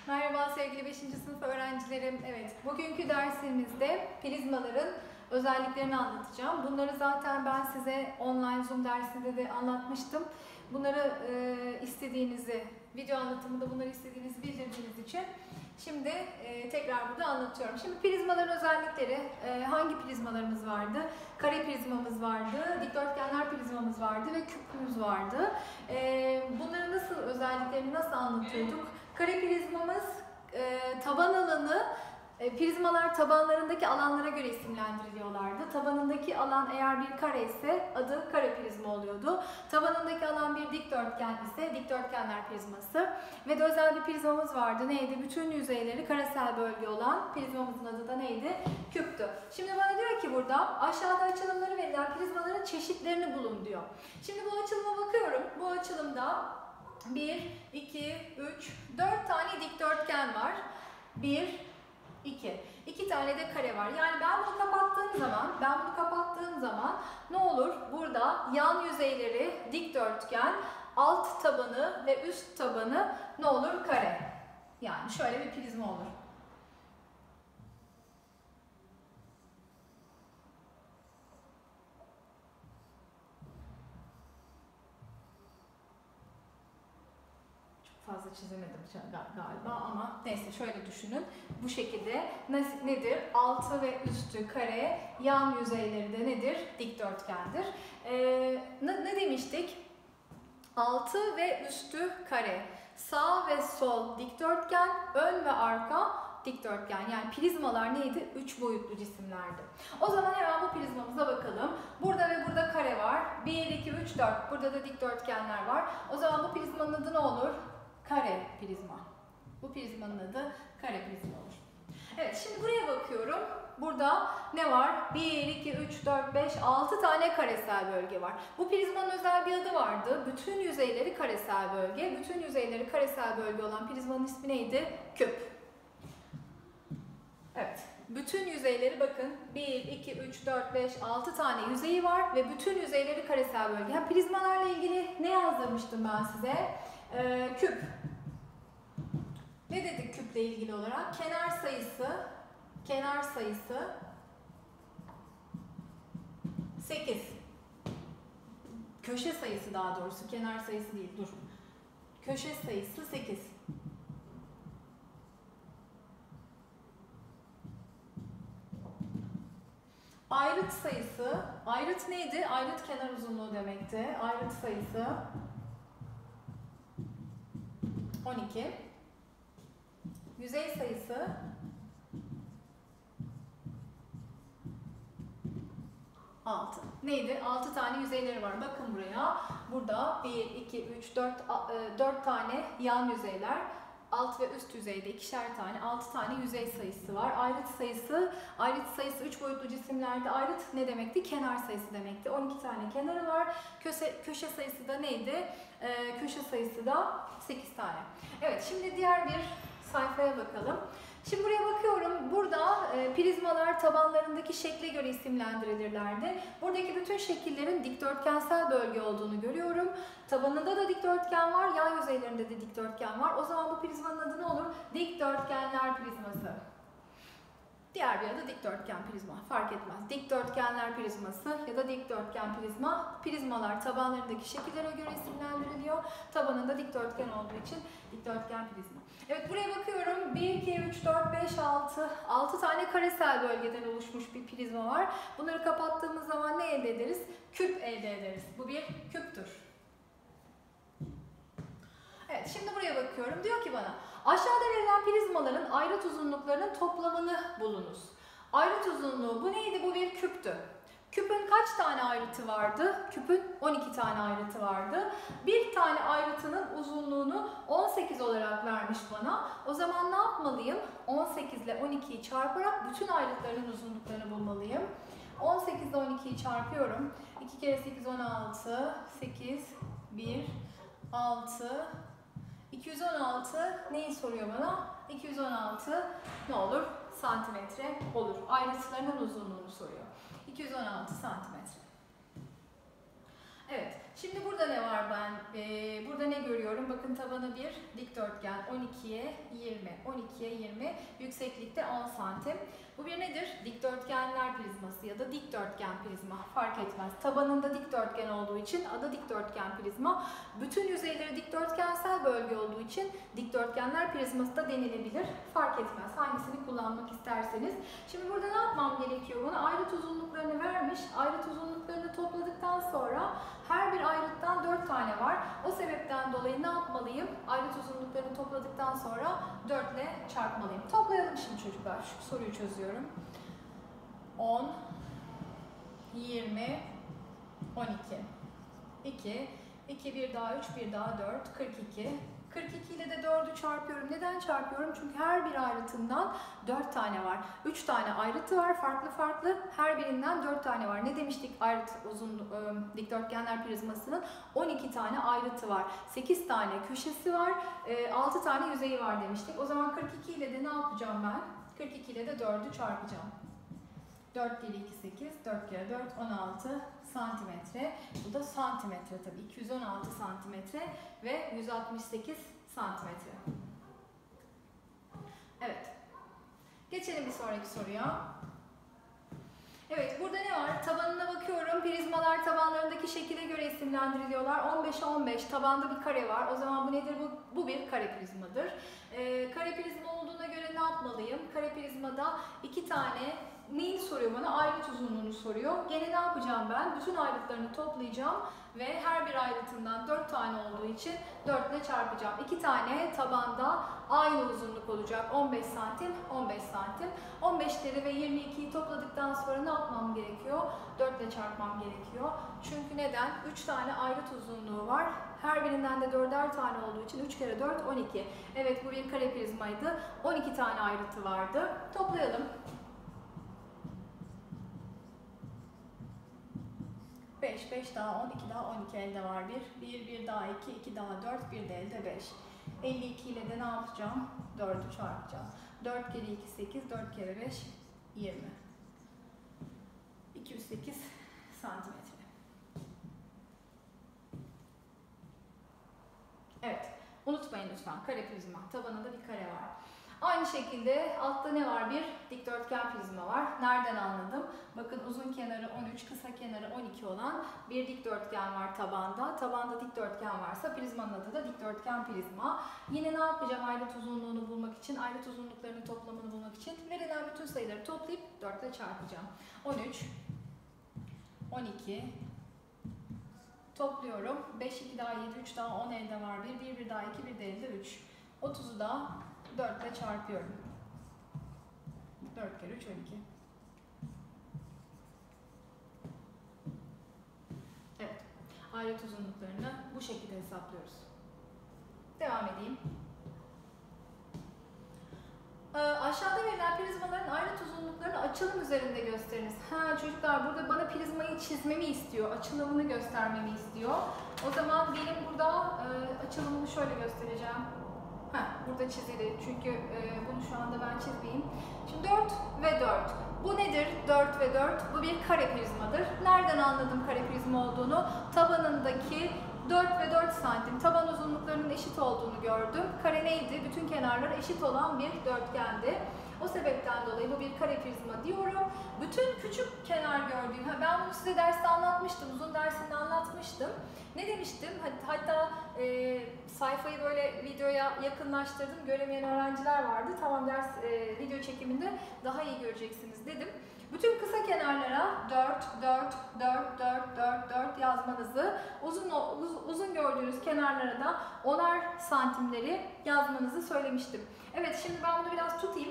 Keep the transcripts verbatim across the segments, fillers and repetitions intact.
Merhaba sevgili beşinci sınıf öğrencilerim. Evet, bugünkü dersimizde prizmaların özelliklerini anlatacağım. Bunları zaten ben size online Zoom dersinde de anlatmıştım. Bunları e, istediğinizi, video anlatımında bunları istediğinizi bildirdiğiniz için şimdi e, tekrar burada anlatıyorum. Şimdi prizmaların özellikleri, e, hangi prizmalarımız vardı? Kare prizmamız vardı, dikdörtgenler prizmamız vardı ve küpümüz vardı. E, bunların nasıl özelliklerini nasıl anlatıyorduk? Kare prizmamız e, taban alanı, e, prizmalar tabanlarındaki alanlara göre isimlendiriliyorlardı. Tabanındaki alan eğer bir kare ise adı kare prizma oluyordu. Tabanındaki alan bir dikdörtgen ise dikdörtgenler prizması. Ve de özel bir prizmamız vardı. Neydi? Bütün yüzeyleri karesel bölge olan prizmamızın adı da neydi? Küptü. Şimdi bana diyor ki burada aşağıda açılımları verilen prizmaların çeşitlerini bulun diyor. Şimdi bu açılıma bakıyorum. Bu açılımda bir, iki, üç, dört tane dikdörtgen var. bir, iki. iki tane de kare var. Yani ben bunu kapattığım zaman, ben bunu kapattığım zaman ne olur? Burada yan yüzeyleri dikdörtgen, alt tabanı ve üst tabanı ne olur? Kare. Yani şöyle bir prizma olur. Fazla çizemedim galiba ama neyse şöyle düşünün. Bu şekilde nedir? Altı ve üstü kare, yan yüzeyleri de nedir? Dikdörtgendir. Ee, ne, ne demiştik? Altı ve üstü kare. Sağ ve sol dikdörtgen, ön ve arka dikdörtgen. Yani prizmalar neydi? Üç boyutlu cisimlerdi. O zaman hemen bu prizmamıza bakalım. Burada ve burada kare var. bir, iki, üç, dört. Burada da dikdörtgenler var. O zaman bu prizmanın adı ne olur? Kare prizma. Bu prizmanın adı kare prizma olur. Evet, şimdi buraya bakıyorum. Burada ne var? bir, iki, üç, dört, beş, altı tane karesel bölge var. Bu prizmanın özel bir adı vardı. Bütün yüzeyleri karesel bölge. Bütün yüzeyleri karesel bölge olan prizmanın ismi neydi? Küp. Evet. Bütün yüzeyleri bakın bir, iki, üç, dört, beş, altı tane yüzeyi var ve bütün yüzeyleri karesel bölge. Yani prizmalarla ilgili ne yazdırmıştım ben size? Ee, küp. Ne dedik küple ilgili olarak? Kenar sayısı, kenar sayısı sekiz. Köşe sayısı daha doğrusu, kenar sayısı değil, dur. Köşe sayısı sekiz. Ayrıt sayısı, ayrıt neydi? Ayrıt kenar uzunluğu demekti. Ayrıt sayısı on iki. Yüzey sayısı altı. Neydi? altı tane yüzeyleri var. Bakın buraya. Burada bir, iki, üç, dört, dört tane yan yüzeyler. Alt ve üst yüzeyde ikişer tane, altı tane yüzey sayısı var. Ayrıt sayısı, ayrıt sayısı üç boyutlu cisimlerde ayrıt ne demekti? Kenar sayısı demekti. on iki tane kenarı var. Köşe, köşe sayısı da neydi? Ee, köşe sayısı da sekiz tane. Evet, şimdi diğer bir sayfaya bakalım. Şimdi buraya bakıyorum. Burada e, prizmalar tabanlarındaki şekle göre isimlendirilirlerdi. Buradaki bütün şekillerin dikdörtgensel bölge olduğunu görüyorum. Tabanında da dikdörtgen var, yan yüzeylerinde de dikdörtgen var. O zaman bu prizmanın adı ne olur? Dikdörtgenler prizması. Diğer bir adı dikdörtgen prizma. Fark etmez. Dikdörtgenler prizması ya da dikdörtgen prizma. Prizmalar tabanlarındaki şekillere göre isimlendiriliyor. Tabanında dikdörtgen olduğu için dikdörtgen prizma. Evet, buraya bakıyorum. bir, iki, üç, dört, beş, altı. altı tane karesel bölgeden oluşmuş bir prizma var. Bunları kapattığımız zaman ne elde ederiz? Küp elde ederiz. Bu bir küptür. Evet, şimdi buraya bakıyorum. Diyor ki bana, aşağıda verilen prizmaların ayrıt uzunluklarının toplamını bulunuz. Ayrıt uzunluğu, bu neydi? Bu bir küptü. Küpün kaç tane ayrıtı vardı? Küpün on iki tane ayrıtı vardı. Bir tane ayrıtının uzunluğunu on sekiz olarak vermiş bana. O zaman ne yapmalıyım? on sekiz ile on ikiyi çarparak bütün ayrıtların uzunluklarını bulmalıyım. on sekiz ile on ikiyi çarpıyorum. iki kere sekiz, on altı. sekiz, bir, altı. iki yüz on altı neyi soruyor bana? iki yüz on altı ne olur? Santimetre olur. Ayrıtlarının uzunluğunu soruyor. iki yüz on altı santimetre. Evet. Şimdi burada ne var ben? Ee, burada ne görüyorum? Bakın tabanı bir dikdörtgen, on ikiye yirmi, on ikiye yirmi, yükseklikte on santim. Bu bir nedir? Dikdörtgenler prizması ya da dikdörtgen prizma, fark etmez. Tabanında dikdörtgen olduğu için adı dikdörtgen prizma. Bütün yüzeyleri dikdörtgensel bölge olduğu için dikdörtgenler prizması da denilebilir. Fark etmez hangisini kullanmak isterseniz. Şimdi burada ne yapmam gerekiyor? Bana ayrıt uzunluklarını vermiş. Ayrıt uzunluklarını topladıktan sonra her bir ayrıttan dört tane var. O sebepten dolayı ne yapmalıyım? Ayrıt uzunluklarını topladıktan sonra dört ile çarpmalıyım. Toplayalım şimdi çocuklar. Şu soruyu çözüyorum. on, yirmi, on iki. iki, iki, bir daha üç, bir daha dört, kırk iki. kırk iki ile de dördü çarpıyorum. Neden çarpıyorum? Çünkü her bir ayrıtından dört tane var. üç tane ayrıtı var farklı farklı. Her birinden dört tane var. Ne demiştik ayrıt uzun e, dikdörtgenler prizmasının? on iki tane ayrıtı var. sekiz tane köşesi var. E, altı tane yüzeyi var demiştik. O zaman kırk iki ile de ne yapacağım ben? kırk iki ile de dördü çarpacağım. dört kere iki, sekiz, dört kere dört, on altı santimetre. Bu da santimetre tabii. iki yüz on altı santimetre ve yüz altmış sekiz santimetre. Evet. Geçelim bir sonraki soruya. Evet, burada ne var? Tabanına bakıyorum. Prizmalar tabanlarındaki şekile göre isimlendiriliyorlar. on beşe on beş tabanda bir kare var. O zaman bu nedir? Bu, bu bir kare prizmadır. Ee, kare prizma olduğuna göre ne yapmalıyım? Kare prizmada iki tane neyi soruyor bana? Ayrıt uzunluğunu soruyor. Gene ne yapacağım ben? Bütün ayrıtlarını toplayacağım ve her bir ayrıtından dört tane olduğu için dört ile çarpacağım. iki tane tabanda aynı uzunluk olacak. on beş santim, on beş santim. on beşleri ve yirmi ikiyi topladıktan sonra ne yapmam gerekiyor? dört ile çarpmam gerekiyor. Çünkü neden? üç tane ayrıt uzunluğu var. Her birinden de dörder tane olduğu için üç kere dört, on iki. Evet, bu bir kare prizmaydı. on iki tane ayrıtı vardı. Toplayalım. beş, beş daha on, iki daha on iki elde var bir. bir, bir daha iki, iki daha dört, bir de elde beş. elli iki ile de ne yapacağım? dördü çarpacağım. dört kere iki, sekiz, dört kere beş, yirmi. iki yüz sekiz santimetre. Evet, unutmayın lütfen kare prizma. Tabanında bir kare var. Aynı şekilde altta ne var? Bir dikdörtgen prizma var. Nereden anladım? Bakın uzun kenarı on üç, kısa kenarı on iki olan bir dikdörtgen var tabanda. Tabanda dikdörtgen varsa prizmanın adı da dikdörtgen prizma. Yine ne yapacağım ayrıt uzunluğunu bulmak için? Ayrıt uzunluklarının toplamını bulmak için verilen bütün sayıları toplayıp dört ile çarpacağım. on üç, on iki, topluyorum. beş, iki daha yedi, üç daha on elde var bir. bir, bir daha iki, bir de elde üç. otuzu da dört ile çarpıyorum. dört kere üç, on iki. Evet. Ayrıt uzunluklarını bu şekilde hesaplıyoruz. Devam edeyim. Ee, aşağıda verilen prizmaların ayrıt uzunluklarını açılım üzerinde gösteriniz. Ha çocuklar, burada bana prizmayı çizmemi istiyor. Açılımını göstermemi istiyor. O zaman benim burada e, açılımını şöyle göstereceğim. Heh, burada çizili çünkü e, bunu şu anda ben çizmeyeyim. Şimdi dört ve dört. Bu nedir? dört ve dört. Bu bir kare prizmadır. Nereden anladım kare prizma olduğunu? Tabanındaki dört ve dört santim taban uzunluklarının eşit olduğunu gördüm. Kare neydi? Bütün kenarları eşit olan bir dörtgendi. O sebepten dolayı bu bir kare prizma diyorum. Bütün küçük kenar gördüğüm, ben bunu size derste anlatmıştım, uzun dersinde anlatmıştım. Ne demiştim? Hatta e, sayfayı böyle videoya yakınlaştırdım. Göremeyen öğrenciler vardı. Tamam, ders e, video çekiminde daha iyi göreceksiniz dedim. Bütün kısa kenarlara dört, dört, dört, dört, dört, dört yazmanızı, uzun, uzun gördüğünüz kenarlara da onar santimleri yazmanızı söylemiştim. Evet, şimdi ben bunu biraz tutayım.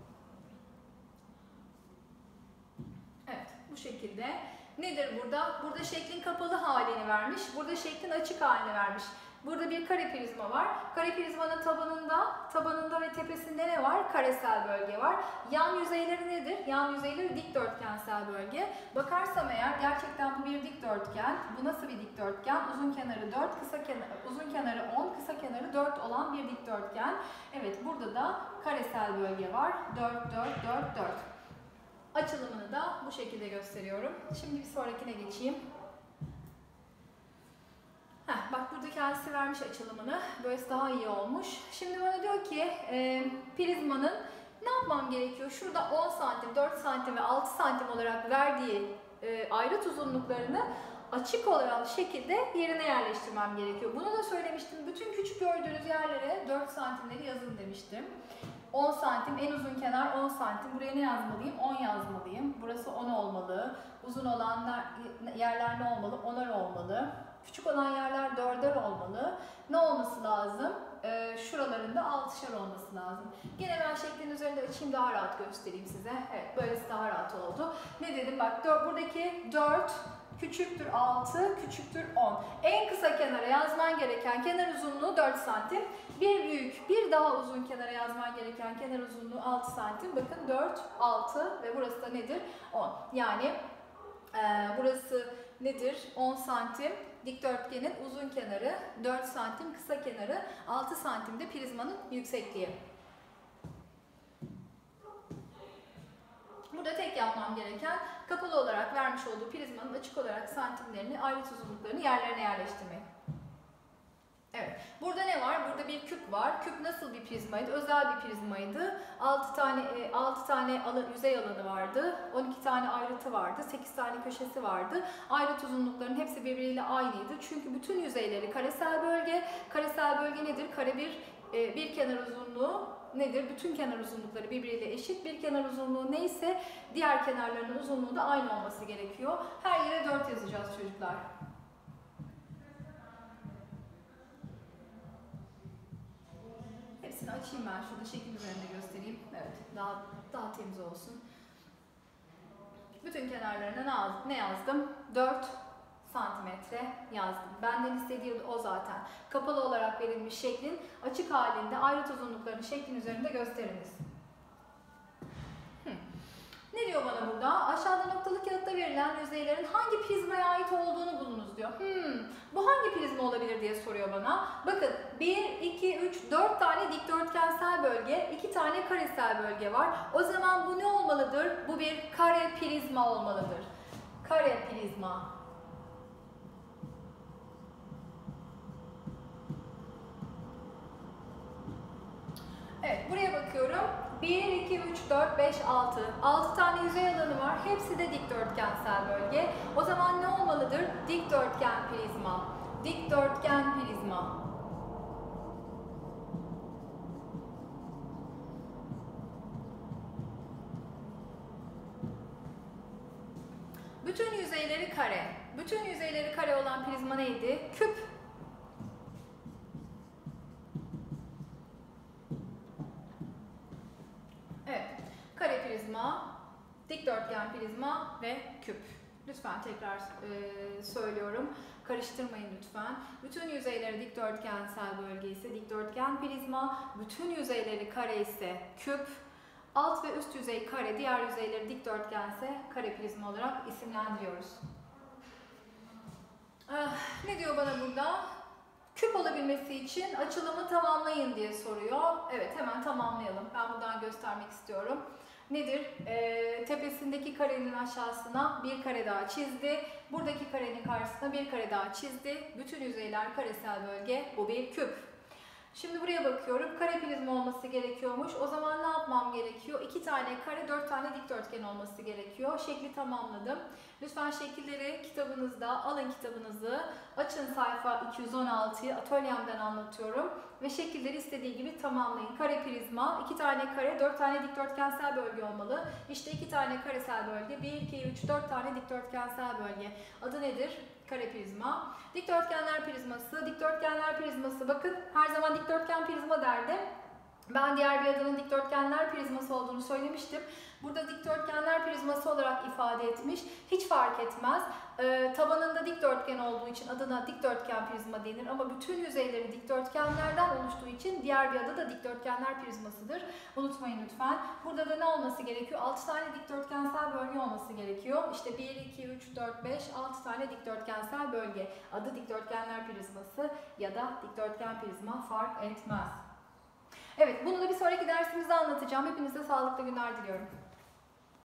Evet, bu şekilde. Nedir burada? Burada şeklin kapalı halini vermiş, burada şeklin açık halini vermiş. Burada bir kare prizma var. Kare prizmanın tabanında, tabanında ve tepesinde ne var? Karesel bölge var. Yan yüzeyleri nedir? Yan yüzeyleri dikdörtgensel bölge. Bakarsam eğer gerçekten bu bir dikdörtgen. Bu nasıl bir dikdörtgen? Uzun kenarı dört, kısa kenarı, uzun kenarı on, kısa kenarı dört olan bir dikdörtgen. Evet, burada da karesel bölge var. dört, dört, dört, dört. Açılımını da bu şekilde gösteriyorum. Şimdi bir sonrakine geçeyim. Heh, bak burada kendisi vermiş açılımını. Böylesi daha iyi olmuş. Şimdi bana diyor ki e, prizmanın ne yapmam gerekiyor? Şurada on santim, dört santim ve altı santim olarak verdiği e, ayrıt uzunluklarını açık olan şekilde yerine yerleştirmem gerekiyor. Bunu da söylemiştim. Bütün küçük gördüğünüz yerlere dört santimleri yazın demiştim. on santim, en uzun kenar on santim. Buraya ne yazmalıyım? on yazmalıyım. Burası on olmalı. Uzun olan yerler ne olmalı? onar olmalı. Küçük olan yerler dörder olmalı. Ne olması lazım? Ee, şuralarında altışar olması lazım. Gene ben şeklin üzerinde açayım, daha rahat göstereyim size. Evet, böylesi daha rahat oldu. Ne dedim? Bak buradaki dört küçüktür altı, küçüktür on. En kısa kenara yazman gereken kenar uzunluğu dört santim. Bir büyük, bir daha uzun kenara yazman gereken kenar uzunluğu altı santim. Bakın dört, altı ve burası da nedir? on. Yani e, burası nedir? on santim. Dikdörtgenin uzun kenarı, dört santim, kısa kenarı, altı santim de prizmanın yüksekliği. Burada tek yapmam gereken kapalı olarak vermiş olduğu prizmanın açık olarak santimlerini, ayrıt uzunluklarını yerlerine yerleştirmek. Evet. Burada ne var? Burada bir küp var. Küp nasıl bir prizmaydı? Özel bir prizmaydı. altı tane altı tane alan, yüzey alanı vardı. on iki tane ayrıtı vardı. sekiz tane köşesi vardı. Ayrıt uzunluklarının hepsi birbiriyle aynıydı. Çünkü bütün yüzeyleri karesel bölge. Karesel bölge nedir? Kare bir bir kenar uzunluğu nedir? Bütün kenar uzunlukları birbiriyle eşit. Bir kenar uzunluğu neyse diğer kenarlarının uzunluğu da aynı olması gerekiyor. Her yere dört yazacağız çocuklar. Hepsini açayım ben şurada şekil üzerinde göstereyim. Evet, daha daha temiz olsun. Bütün kenarlarına ne yazdım? dört santimetre yazdım. Benden istediği o zaten. Kapalı olarak verilmiş şeklin açık halinde ayrıt uzunluklarını şeklin üzerinde gösteriniz. Ne diyor bana burada? Aşağıda noktalı kağıtta verilen yüzeylerin hangi prizmaya ait olduğunu bulunuz diyor. Hmm, bu hangi prizma olabilir diye soruyor bana. Bakın bir, iki, üç, dört tane dikdörtgensel bölge, iki tane karesel bölge var. O zaman bu ne olmalıdır? Bu bir kare prizma olmalıdır. Kare prizma. Evet, buraya bakıyorum. bir, iki, üç, dört, beş, altı. altı tane yüzey alanı var. Hepsi de dikdörtgensel bölge. O zaman ne olmalıdır? Dikdörtgen prizma. Dikdörtgen prizma. Bütün yüzeyleri kare. Bütün yüzeyleri kare olan prizma neydi? Küp. Evet. Kare prizma, dikdörtgen prizma ve küp. Lütfen tekrar e, söylüyorum. Karıştırmayın lütfen. Bütün yüzeyleri dikdörtgensel bölge ise dikdörtgen prizma, bütün yüzeyleri kare ise küp, alt ve üst yüzey kare, diğer yüzeyleri dikdörtgense kare prizma olarak isimlendiriyoruz. Ah, ne diyor bana burada? Küp olabilmesi için açılımı tamamlayın diye soruyor. Evet, hemen tamamlayalım. Ben buradan göstermek istiyorum. Nedir? Ee, tepesindeki karenin aşağısına bir kare daha çizdi. Buradaki karenin karşısına bir kare daha çizdi. Bütün yüzeyler karesel bölge. Bu bir küp. Şimdi buraya bakıyorum. Kare prizma olması gerekiyormuş. O zaman ne yapmam gerekiyor? iki tane kare, dört tane dikdörtgen olması gerekiyor. Şekli tamamladım. Lütfen şekilleri kitabınızda, alın kitabınızı. Açın sayfa iki yüz on altıyı, atölyemden anlatıyorum. Ve şekilleri istediği gibi tamamlayın. Kare prizma, iki tane kare, dört tane dikdörtgensel bölge olmalı. İşte iki tane karesel bölge, bir, iki, üç, dört tane dikdörtgensel bölge. Adı nedir? Kare prizma. Dikdörtgenler prizması. Dikdörtgenler prizması. Bakın her zaman dikdörtgen prizma derdim. Ben diğer bir adının dikdörtgenler prizması olduğunu söylemiştim. Burada dikdörtgenler prizması olarak ifade etmiş. Hiç fark etmez. Ee, tabanında dikdörtgen olduğu için adına dikdörtgen prizma denir. Ama bütün yüzeyleri dikdörtgenlerden oluştuğu için diğer bir adı da dikdörtgenler prizmasıdır. Unutmayın lütfen. Burada da ne olması gerekiyor? altı tane dikdörtgensel bölge olması gerekiyor. İşte bir, iki, üç, dört, beş, altı tane dikdörtgensel bölge. Adı dikdörtgenler prizması ya da dikdörtgen prizma fark etmez. Evet, bunu da bir sonraki dersimizde anlatacağım. Hepinize sağlıklı günler diliyorum.